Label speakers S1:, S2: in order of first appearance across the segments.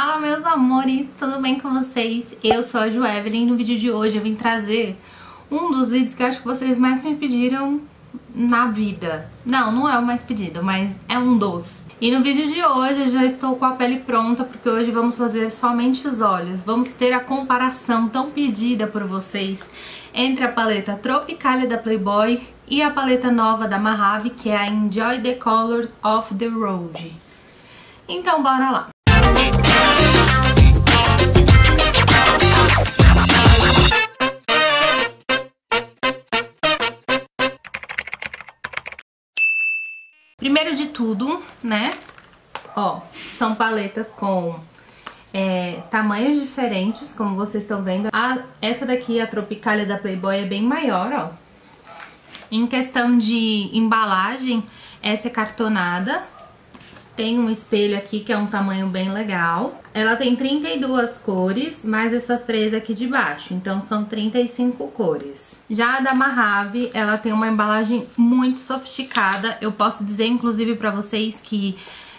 S1: Fala, meus amores, tudo bem com vocês? Eu sou a Joevelyn e no vídeo de hoje eu vim trazer um dos vídeos que eu acho que vocês mais me pediram na vida. Não é o mais pedido, mas é um dos. E no vídeo de hoje eu já estou com a pele pronta, porque hoje vamos fazer somente os olhos. Vamos ter a comparação tão pedida por vocês entre a paleta Tropicalia da Playboy e a paleta nova da Mojave, que é a Enjoy the Colors of the Road. Então bora lá! Primeiro de tudo, né, ó, são paletas com tamanhos diferentes, como vocês estão vendo. Essa daqui, a Tropicalia da Playboy, é bem maior, ó. Em questão de embalagem, essa é cartonada. Tem um espelho aqui que é um tamanho bem legal. Ela tem 32 cores, mais essas três aqui de baixo. Então são 35 cores. Já a da Mojave, ela tem uma embalagem muito sofisticada. Eu posso dizer, inclusive, pra vocês que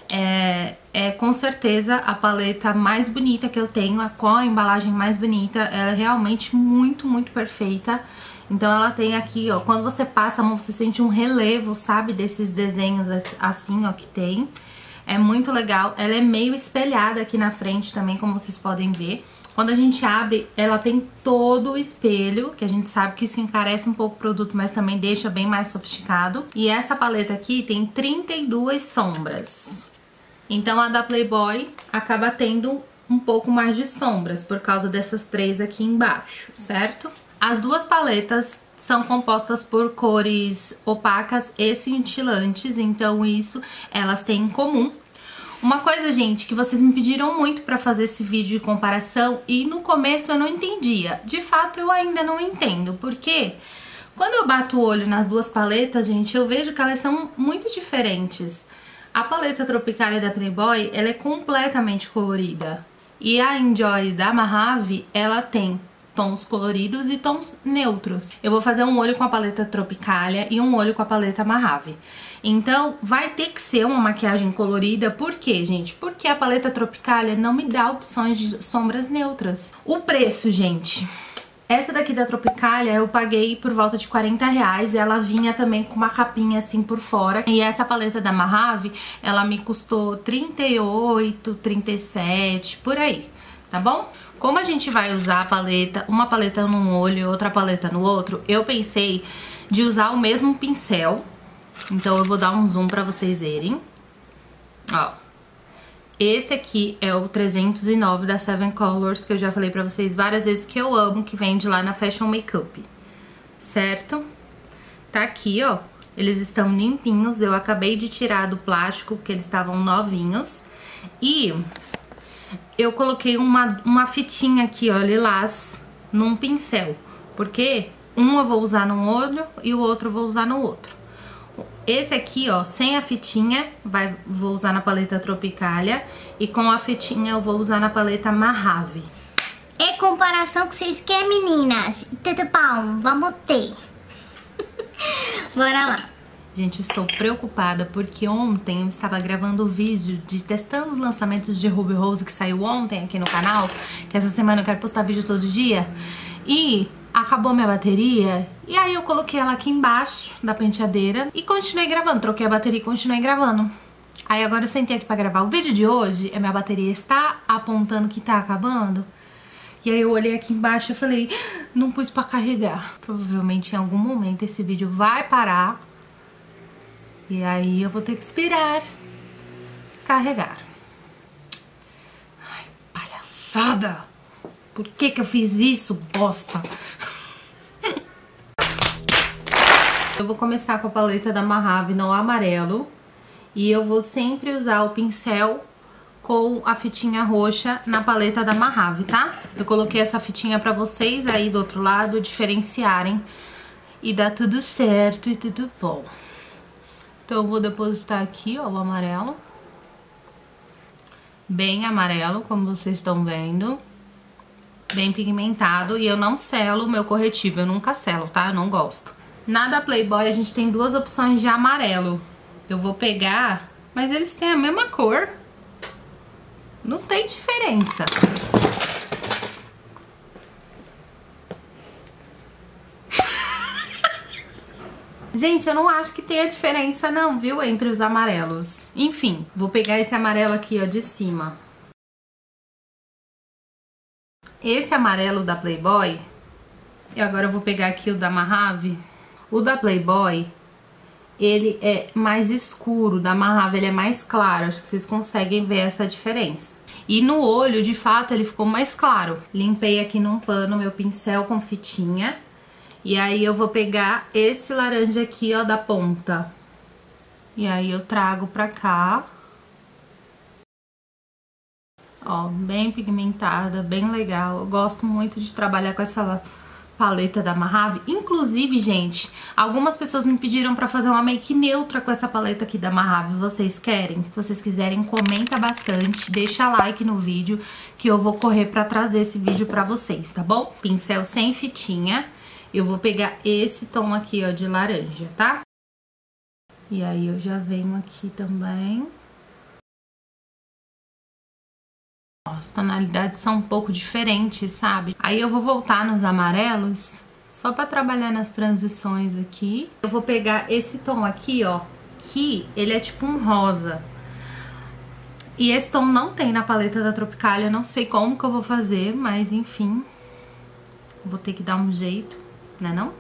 S1: é com certeza a paleta mais bonita que eu tenho. Com a embalagem mais bonita. Ela é realmente muito, muito perfeita. Então ela tem aqui, ó, quando você passa a mão, você sente um relevo, sabe? Desses desenhos assim, ó, que tem. É muito legal, ela é meio espelhada aqui na frente também, como vocês podem ver. Quando a gente abre, ela tem todo o espelho, que a gente sabe que isso encarece um pouco o produto, mas também deixa bem mais sofisticado. E essa paleta aqui tem 32 sombras. Então a da Playboy acaba tendo um pouco mais de sombras, por causa dessas três aqui embaixo, certo? As duas paletas são compostas por cores opacas e cintilantes, então isso elas têm em comum. Uma coisa, gente, que vocês me pediram muito pra fazer esse vídeo de comparação e no começo eu não entendia. De fato, eu ainda não entendo, porque quando eu bato o olho nas duas paletas, gente, eu vejo que elas são muito diferentes. A paleta Tropicalia da Playboy, ela é completamente colorida. E a Enjoy da Mojave, ela tem tons coloridos e tons neutros. Eu vou fazer um olho com a paleta Tropicalia e um olho com a paleta Mojave. Então, vai ter que ser uma maquiagem colorida. Por quê, gente? Porque a paleta Tropicalia não me dá opções de sombras neutras. O preço, gente. Essa daqui da Tropicalia eu paguei por volta de R$40. Ela vinha também com uma capinha assim por fora. E essa paleta da Mojave, ela me custou 38, 37, por aí, tá bom? Como a gente vai usar a paleta, uma paleta num olho e outra paleta no outro, eu pensei de usar o mesmo pincel. Então eu vou dar um zoom pra vocês verem. Ó. Esse aqui é o 309 da Seven Colors, que eu já falei pra vocês várias vezes que eu amo, que vende lá na Fashion Makeup. Certo? Tá aqui, ó. Eles estão limpinhos. Eu acabei de tirar do plástico, porque eles estavam novinhos. E eu coloquei uma fitinha aqui, ó, lilás, num pincel. Porque um eu vou usar num olho e o outro eu vou usar no outro. Esse aqui, ó, sem a fitinha, vou usar na paleta Tropicalia. E com a fitinha eu vou usar na paleta Mojave.
S2: É comparação que vocês querem, meninas? Tudo bom, vamos ter. Bora lá.
S1: Gente, estou preocupada porque ontem eu estava gravando o vídeo de testando lançamentos de Ruby Rose que saiu ontem aqui no canal, que essa semana eu quero postar vídeo todo dia, e acabou minha bateria, e aí eu coloquei ela aqui embaixo da penteadeira e continuei gravando, troquei a bateria e continuei gravando. Aí agora eu sentei aqui pra gravar o vídeo de hoje, a minha bateria está apontando que tá acabando, e aí eu olhei aqui embaixo e falei, não pus pra carregar. Provavelmente em algum momento esse vídeo vai parar, e aí eu vou ter que esperar carregar. Ai, palhaçada! Por que que eu fiz isso, bosta? Eu vou começar com a paleta da Mojave no amarelo. E eu vou sempre usar o pincel com a fitinha roxa na paleta da Mojave, tá? Eu coloquei essa fitinha pra vocês aí do outro lado diferenciarem. E dá tudo certo e tudo bom. Então eu vou depositar aqui, ó, o amarelo. Bem amarelo, como vocês estão vendo. Bem pigmentado. E eu não selo o meu corretivo, eu nunca selo, tá? Eu não gosto. Na da Playboy a gente tem duas opções de amarelo. Eu vou pegar, mas eles têm a mesma cor. Não tem diferença. Gente, eu não acho que tenha diferença não, viu, entre os amarelos. Enfim, vou pegar esse amarelo aqui, ó, de cima. Esse amarelo da Playboy, e agora eu vou pegar aqui o da Mojave. O da Playboy, ele é mais escuro, o da Mojave ele é mais claro. Acho que vocês conseguem ver essa diferença. E no olho, de fato, ele ficou mais claro. Limpei aqui num pano meu pincel com fitinha. E aí eu vou pegar esse laranja aqui, ó, da ponta. E aí eu trago pra cá. Ó, bem pigmentada, bem legal. Eu gosto muito de trabalhar com essa paleta da Mojave. Inclusive, gente, algumas pessoas me pediram pra fazer uma make neutra com essa paleta aqui da Mojave. Vocês querem? Se vocês quiserem, comenta bastante, deixa like no vídeo, que eu vou correr pra trazer esse vídeo pra vocês, tá bom? Pincel sem fitinha. Eu vou pegar esse tom aqui, ó, de laranja, tá? E aí eu já venho aqui também. Ó, as tonalidades são um pouco diferentes, sabe? Aí eu vou voltar nos amarelos, só pra trabalhar nas transições aqui. Eu vou pegar esse tom aqui, ó, que ele é tipo um rosa. E esse tom não tem na paleta da Tropicalia, não sei como que eu vou fazer, mas enfim. Vou ter que dar um jeito. Né não?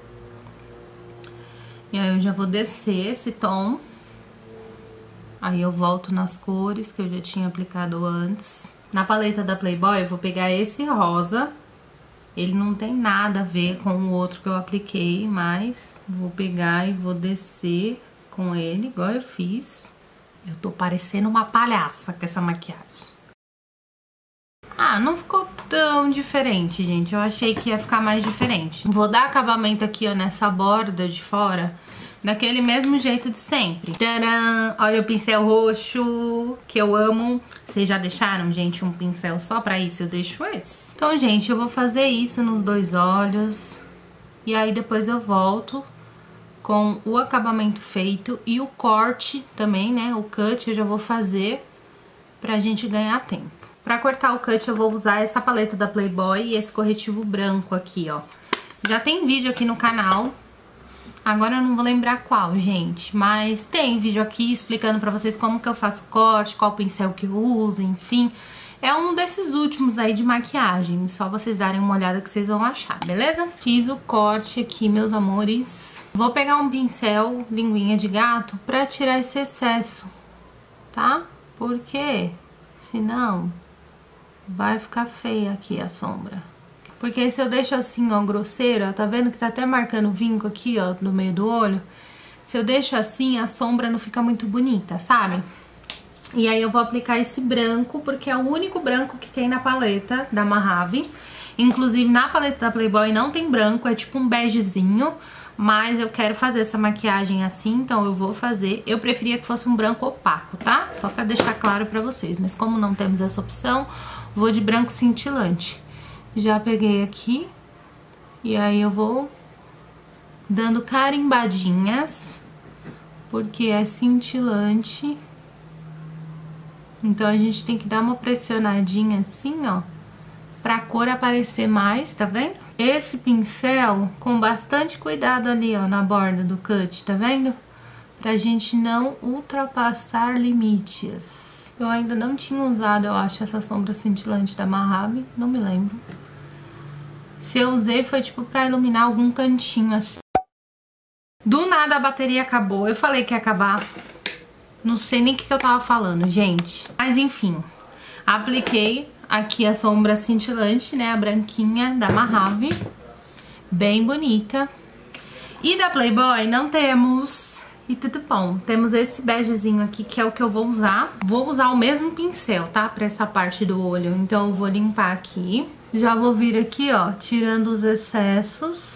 S1: E aí eu já vou descer esse tom. Aí eu volto nas cores que eu já tinha aplicado antes. Na paleta da Playboy eu vou pegar esse rosa. Ele não tem nada a ver com o outro que eu apliquei, mas vou pegar e vou descer com ele, igual eu fiz. Eu tô parecendo uma palhaça com essa maquiagem. Ah, não ficou tão diferente, gente. Eu achei que ia ficar mais diferente. Vou dar acabamento aqui, ó, nessa borda de fora, daquele mesmo jeito de sempre. Tcharam! Olha o pincel roxo, que eu amo. Vocês já deixaram, gente, um pincel só pra isso? Eu deixo esse. Então, gente, eu vou fazer isso nos dois olhos. E aí depois eu volto com o acabamento feito e o corte também, né? O cut eu já vou fazer pra gente ganhar tempo. Pra cortar o cut eu vou usar essa paleta da Playboy e esse corretivo branco aqui, ó. Já tem vídeo aqui no canal. Agora eu não vou lembrar qual, gente. Mas tem vídeo aqui explicando pra vocês como que eu faço o corte, qual pincel que eu uso, enfim. É um desses últimos aí de maquiagem. Só vocês darem uma olhada que vocês vão achar, beleza? Fiz o corte aqui, meus amores. Vou pegar um pincel linguinha de gato pra tirar esse excesso, tá? Porque senão vai ficar feia aqui a sombra. Porque se eu deixo assim, ó, grosseira, tá vendo que tá até marcando vinco aqui, ó, no meio do olho? Se eu deixo assim, a sombra não fica muito bonita, sabe? E aí eu vou aplicar esse branco, porque é o único branco que tem na paleta da Mojave. Inclusive, na paleta da Playboy não tem branco, é tipo um begezinho. Mas eu quero fazer essa maquiagem assim, então eu vou fazer. Eu preferia que fosse um branco opaco, tá? Só pra deixar claro pra vocês. Mas como não temos essa opção, vou de branco cintilante. Já peguei aqui. E aí eu vou dando carimbadinhas, porque é cintilante. Então a gente tem que dar uma pressionadinha assim, ó, pra cor aparecer mais, tá vendo? Esse pincel, com bastante cuidado ali, ó, na borda do cut, tá vendo? Pra gente não ultrapassar limites. Eu ainda não tinha usado, eu acho, essa sombra cintilante da Mojave, não me lembro. Se eu usei, foi tipo pra iluminar algum cantinho, assim. Do nada a bateria acabou, eu falei que ia acabar. Não sei nem o que eu tava falando, gente. Mas enfim, apliquei aqui a sombra cintilante, né, a branquinha da Mojave, bem bonita. E da Playboy não temos, e tudo bom, temos esse begezinho aqui que é o que eu vou usar. Vou usar o mesmo pincel, tá, pra essa parte do olho, então eu vou limpar aqui. Já vou vir aqui, ó, tirando os excessos.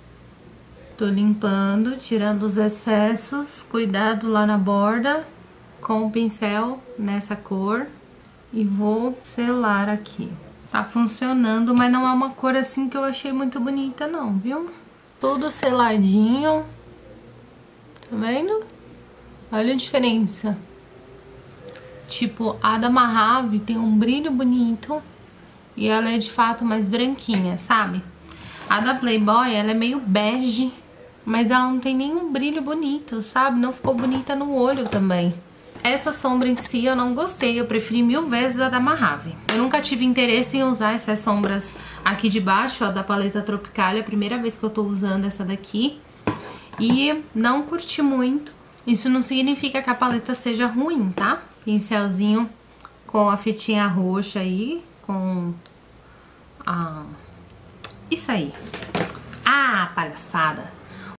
S1: Tô limpando, tirando os excessos, cuidado lá na borda, com o pincel nessa cor. E vou selar aqui. Tá funcionando, mas não é uma cor assim que eu achei muito bonita não, viu? Tudo seladinho. Tá vendo? Olha a diferença. Tipo, a da Mojave tem um brilho bonito e ela é de fato mais branquinha, sabe? A da Playboy, ela é meio bege, mas ela não tem nenhum brilho bonito, sabe? Não ficou bonita no olho também. Essa sombra em si eu não gostei, eu preferi 1000 vezes a da Mojave. Eu nunca tive interesse em usar essas sombras aqui de baixo, ó, da paleta Tropicalia. É a primeira vez que eu tô usando essa daqui. E não curti muito. Isso não significa que a paleta seja ruim, tá? Pincelzinho com a fitinha roxa aí, com a... isso aí. Ah, palhaçada.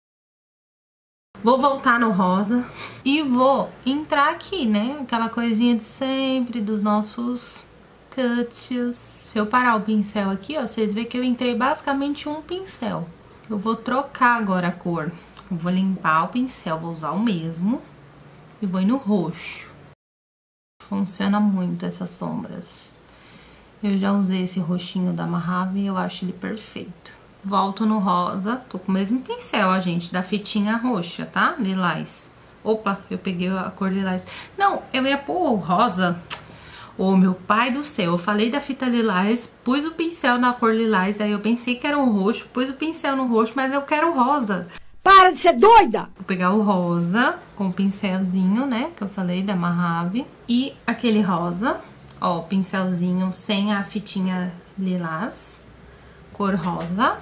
S1: Vou voltar no rosa e vou entrar aqui, né? Aquela coisinha de sempre dos nossos cuts. Se eu parar o pincel aqui, ó, vocês veem que eu entrei basicamente um pincel. Eu vou trocar agora a cor. Eu vou limpar o pincel, vou usar o mesmo e vou ir no roxo. Funciona muito essas sombras. Eu já usei esse roxinho da Mojave e eu acho ele perfeito. Volto no rosa, tô com o mesmo pincel, ó, gente, da fitinha roxa, tá? Lilás. Opa, eu peguei a cor lilás. Não, eu ia pôr o rosa. Ô, meu pai do céu, eu falei da fita lilás, pus o pincel na cor lilás, aí eu pensei que era um roxo, pus o pincel no roxo, mas eu quero rosa.
S3: Para de ser doida!
S1: Vou pegar o rosa com o pincelzinho, né, que eu falei da Mojave. E aquele rosa, ó, o pincelzinho sem a fitinha lilás, cor rosa.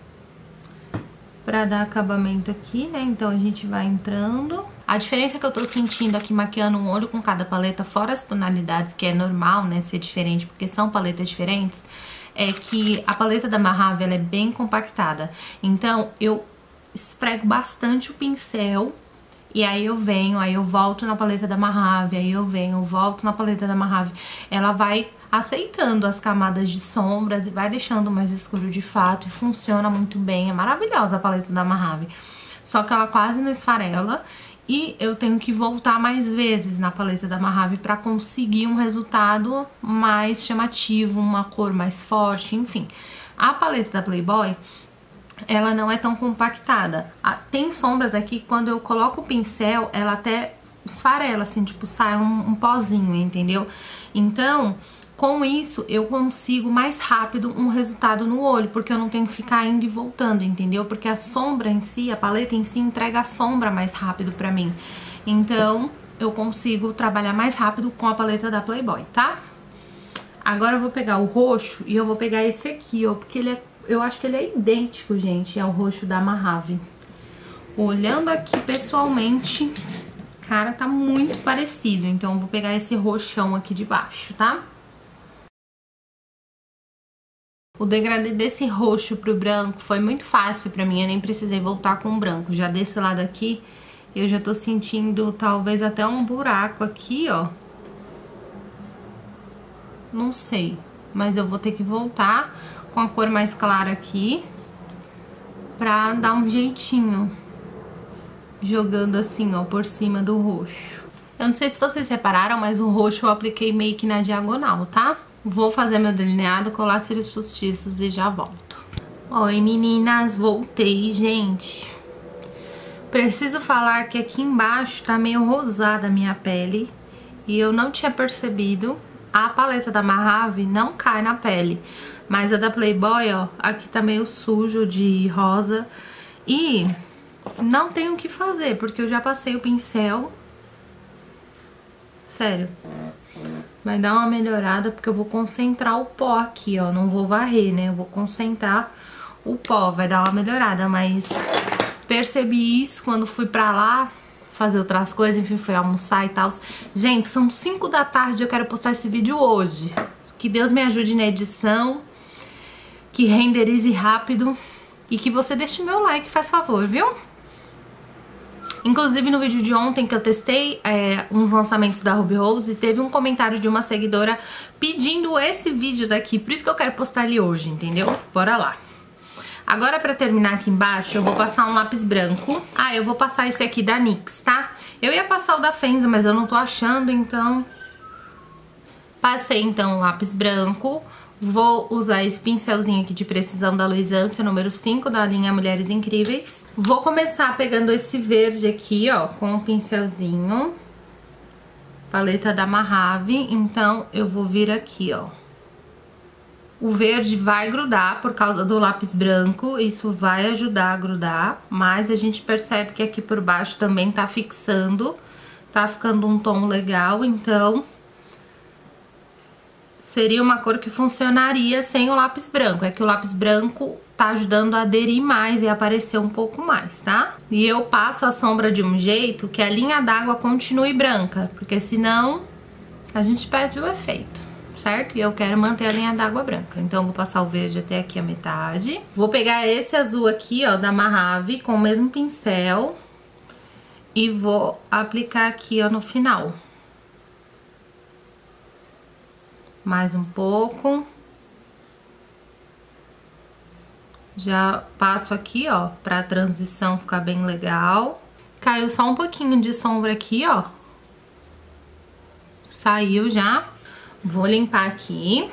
S1: Pra dar acabamento aqui, né, então a gente vai entrando. A diferença que eu tô sentindo aqui maquiando um olho com cada paleta, fora as tonalidades, que é normal, né, ser diferente, porque são paletas diferentes, é que a paleta da Mojave, ela é bem compactada. Então, eu esfrego bastante o pincel, e aí eu venho, aí eu volto na paleta da Mojave, aí eu venho, volto na paleta da Mojave. Ela vai aceitando as camadas de sombras e vai deixando mais escuro de fato, e funciona muito bem, é maravilhosa a paleta da Mojave. Só que ela quase não esfarela, e eu tenho que voltar mais vezes na paleta da Mojave pra conseguir um resultado mais chamativo, uma cor mais forte, enfim. A paleta da Playboy, ela não é tão compactada. Tem sombras aqui que quando eu coloco o pincel, ela até esfarela, assim, tipo, sai um pozinho, entendeu? Então, com isso, eu consigo mais rápido um resultado no olho, porque eu não tenho que ficar indo e voltando, entendeu? Porque a sombra em si, a paleta em si, entrega a sombra mais rápido pra mim. Então, eu consigo trabalhar mais rápido com a paleta da Playboy, tá? Agora eu vou pegar o roxo e eu vou pegar esse aqui, ó, porque ele é... eu acho que ele é idêntico, gente, ao roxo da Mojave. Olhando aqui pessoalmente, cara, tá muito parecido. Então eu vou pegar esse roxão aqui de baixo, tá? O degradê desse roxo pro branco foi muito fácil pra mim, eu nem precisei voltar com o branco. Já desse lado aqui, eu já tô sentindo talvez até um buraco aqui, ó. Não sei, mas eu vou ter que voltar com a cor mais clara aqui pra dar um jeitinho, jogando assim, ó, por cima do roxo. Eu não sei se vocês repararam, mas o roxo eu apliquei meio que na diagonal, tá? Vou fazer meu delineado, colar cílios postiços e já volto. Oi, meninas, voltei, gente. Preciso falar que aqui embaixo tá meio rosada a minha pele e eu não tinha percebido. A paleta da Mojave não cai na pele, mas a da Playboy, ó, aqui tá meio sujo de rosa. E não tenho o que fazer, porque eu já passei o pincel. Sério. Vai dar uma melhorada, porque eu vou concentrar o pó aqui, ó. Não vou varrer, né? Eu vou concentrar o pó. Vai dar uma melhorada, mas percebi isso quando fui pra lá fazer outras coisas, enfim, fui almoçar e tal. Gente, são 5 da tarde e eu quero postar esse vídeo hoje. Que Deus me ajude na edição, que renderize rápido e que você deixe meu like, faz favor, viu? Inclusive no vídeo de ontem que eu testei uns lançamentos da Ruby Rose, teve um comentário de uma seguidora pedindo esse vídeo daqui, por isso que eu quero postar ele hoje, entendeu? Bora lá. Agora pra terminar aqui embaixo eu vou passar um lápis branco. Ah, eu vou passar esse aqui da NYX, tá? Eu ia passar o da Fenza, mas eu não tô achando, então... Passei então o lápis branco. Vou usar esse pincelzinho aqui de precisão da Luisância, número 5, da linha Mulheres Incríveis. Vou começar pegando esse verde aqui, ó, com o pincelzinho. paleta da Mojave, então eu vou vir aqui, ó. O verde vai grudar por causa do lápis branco, isso vai ajudar a grudar, mas a gente percebe que aqui por baixo também tá fixando, tá ficando um tom legal, então seria uma cor que funcionaria sem o lápis branco. É que o lápis branco tá ajudando a aderir mais e aparecer um pouco mais, tá? E eu passo a sombra de um jeito que a linha d'água continue branca, porque senão a gente perde o efeito, certo? E eu quero manter a linha d'água branca. Então eu vou passar o verde até aqui a metade. Vou pegar esse azul aqui, ó, da Mojave, com o mesmo pincel e vou aplicar aqui, ó, no final. Mais um pouco. Já passo aqui, ó, pra transição ficar bem legal. Caiu só um pouquinho de sombra aqui, ó. Saiu já. Vou limpar aqui.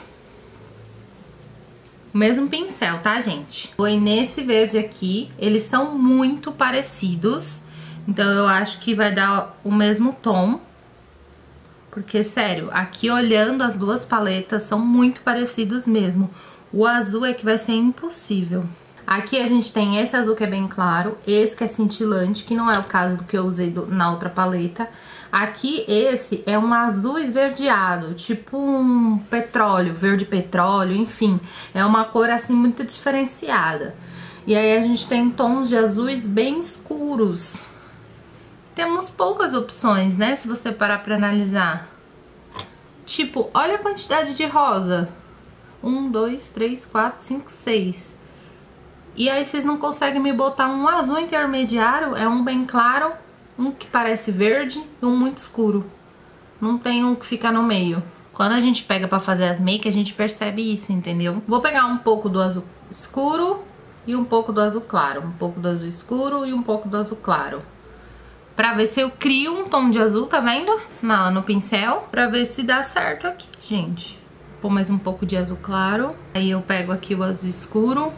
S1: O mesmo pincel, tá, gente? Vou ir nesse verde aqui. Eles são muito parecidos. Então eu acho que vai dar o mesmo tom. Porque, sério, aqui olhando as duas paletas são muito parecidos mesmo. O azul é que vai ser impossível. Aqui a gente tem esse azul que é bem claro, esse que é cintilante, que não é o caso do que eu usei na outra paleta. Aqui esse é um azul esverdeado, tipo um petróleo, verde petróleo, enfim. É uma cor assim muito diferenciada. E aí a gente tem tons de azuis bem escuros. Temos poucas opções, né, se você parar pra analisar. Tipo, olha a quantidade de rosa. 1, 2, 3, 4, 5, 6. E aí vocês não conseguem me botar um azul intermediário, é um bem claro, um que parece verde e um muito escuro. Não tem um que fica no meio. Quando a gente pega pra fazer as make, a gente percebe isso, entendeu? Vou pegar um pouco do azul escuro e um pouco do azul claro. Um pouco do azul escuro e um pouco do azul claro. Pra ver se eu crio um tom de azul, tá vendo? No pincel. Pra ver se dá certo aqui, gente. Vou pôr mais um pouco de azul claro. Aí eu pego aqui o azul escuro.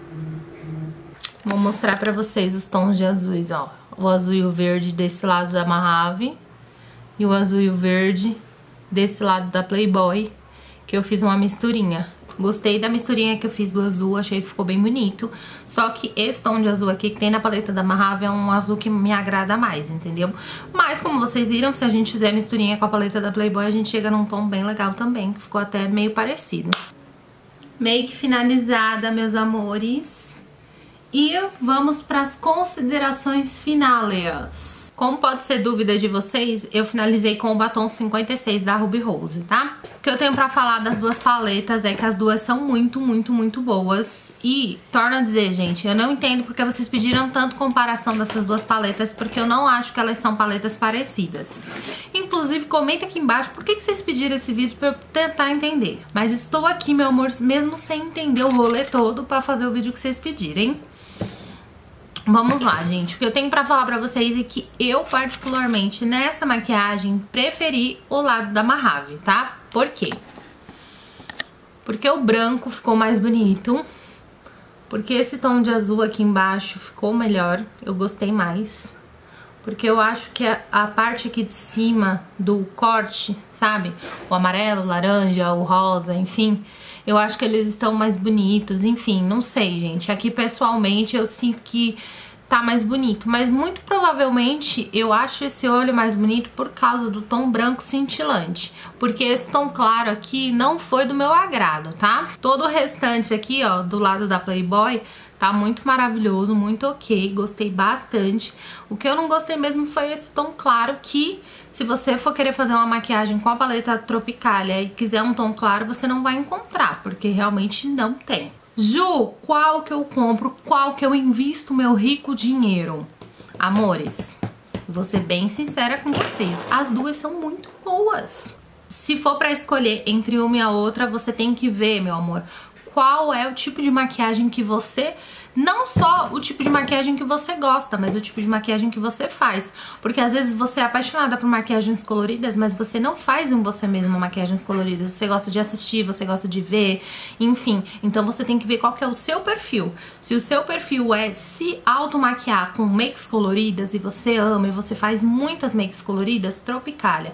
S1: Vou mostrar pra vocês os tons de azuis, ó. O azul e o verde desse lado da Mojave. E o azul e o verde desse lado da Playboy. Que eu fiz uma misturinha. Gostei da misturinha que eu fiz do azul, achei que ficou bem bonito. Só que esse tom de azul aqui que tem na paleta da Mojave é um azul que me agrada mais, entendeu? Mas como vocês viram, se a gente fizer misturinha com a paleta da Playboy, a gente chega num tom bem legal também, que ficou até meio parecido. Make finalizada, meus amores. E vamos para as considerações finais. Como pode ser dúvida de vocês, eu finalizei com o batom 56 da Ruby Rose, tá? O que eu tenho pra falar das duas paletas é que as duas são muito, muito, muito boas. E, torno a dizer, gente, eu não entendo porque vocês pediram tanto comparação dessas duas paletas, porque eu não acho que elas são paletas parecidas. Inclusive, comenta aqui embaixo por que vocês pediram esse vídeo pra eu tentar entender. Mas estou aqui, meu amor, mesmo sem entender o rolê todo, pra fazer o vídeo que vocês pedirem. Vamos lá, gente. O que eu tenho pra falar pra vocês é que eu, particularmente, nessa maquiagem, preferi o lado da Mojave, tá? Por quê? Porque o branco ficou mais bonito. Porque esse tom de azul aqui embaixo ficou melhor. Eu gostei mais. Porque eu acho que a parte aqui de cima do corte, sabe? O amarelo, o laranja, o rosa, enfim... Eu acho que eles estão mais bonitos, enfim, não sei, gente. Aqui, pessoalmente, eu sinto que tá mais bonito. Mas, muito provavelmente, eu acho esse olho mais bonito por causa do tom branco cintilante. Porque esse tom claro aqui não foi do meu agrado, tá? Todo o restante aqui, ó, do lado da Playboy... Tá muito maravilhoso, muito ok, gostei bastante. O que eu não gostei mesmo foi esse tom claro que, se você for querer fazer uma maquiagem com a paleta Tropicalia e quiser um tom claro, você não vai encontrar, porque realmente não tem. Ju, qual que eu compro, qual que eu invisto meu rico dinheiro? Amores, vou ser bem sincera com vocês, as duas são muito boas. Se for pra escolher entre uma e a outra, você tem que ver, meu amor, qual é o tipo de maquiagem que você... Não só o tipo de maquiagem que você gosta, mas o tipo de maquiagem que você faz. Porque às vezes você é apaixonada por maquiagens coloridas, mas você não faz em você mesma maquiagens coloridas. Você gosta de assistir, você gosta de ver, enfim. Então você tem que ver qual que é o seu perfil. Se o seu perfil é se automaquiar com makes coloridas e você ama e você faz muitas makes coloridas, Tropicalia.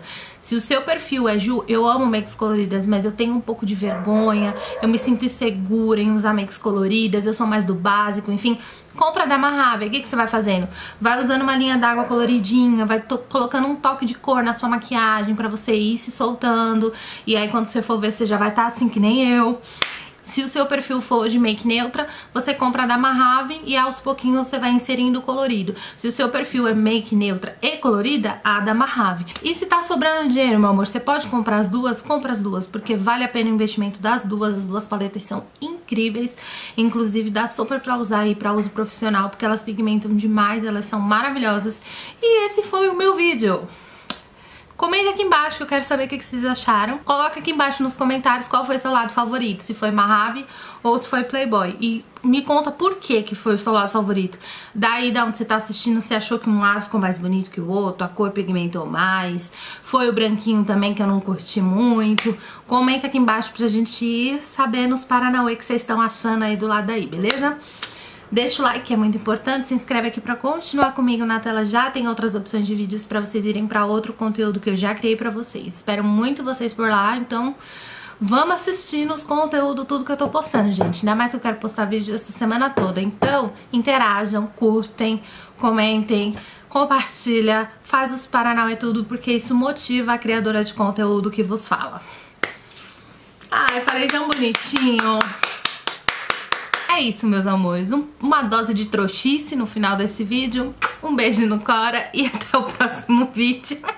S1: Se o seu perfil é Ju, eu amo makes coloridas, mas eu tenho um pouco de vergonha, eu me sinto insegura em usar makes coloridas, eu sou mais do básico, enfim, compra da Mahave. O que você vai fazendo? Vai usando uma linha d'água coloridinha, vai colocando um toque de cor na sua maquiagem pra você ir se soltando, e aí quando você for ver, você já vai estar assim que nem eu. Se o seu perfil for de make neutra, você compra da Mahave e aos pouquinhos você vai inserindo o colorido. Se o seu perfil é make neutra e colorida, a da Mahave. E se tá sobrando dinheiro, meu amor, você pode comprar as duas? Compra as duas, porque vale a pena o investimento das duas. As duas paletas são incríveis, inclusive dá super pra usar aí pra uso profissional, porque elas pigmentam demais, elas são maravilhosas. E esse foi o meu vídeo. Comenta aqui embaixo que eu quero saber o que vocês acharam. Coloca aqui embaixo nos comentários qual foi seu lado favorito, se foi Mahave ou se foi Playboy. E me conta por que foi o seu lado favorito. Daí da onde você tá assistindo, você achou que um lado ficou mais bonito que o outro, a cor pigmentou mais, foi o branquinho também que eu não curti muito. Comenta aqui embaixo pra gente ir sabendo os paranauê que vocês estão achando aí do lado daí, beleza? Deixa o like, que é muito importante, se inscreve aqui pra continuar comigo na tela. Já tem outras opções de vídeos pra vocês irem pra outro conteúdo que eu já criei pra vocês. Espero muito vocês por lá, então vamos assistir nos conteúdos, tudo que eu tô postando, gente. Ainda mais que eu quero postar vídeo essa semana toda. Então, interajam, curtem, comentem, compartilha, faz os paranauê tudo, porque isso motiva a criadora de conteúdo que vos fala. Ai, falei tão bonitinho. É isso, meus amores, uma dose de trouxice no final desse vídeo. Um beijo no Cora e até o próximo vídeo.